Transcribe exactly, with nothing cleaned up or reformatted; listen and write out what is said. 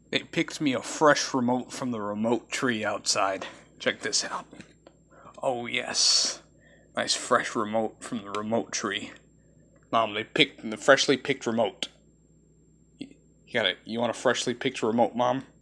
They picked me a fresh remote from the remote tree outside. Check this out. Oh yes. Nice fresh remote from the remote tree. Mom, they picked the freshly picked remote. You got it. You want a freshly picked remote, Mom?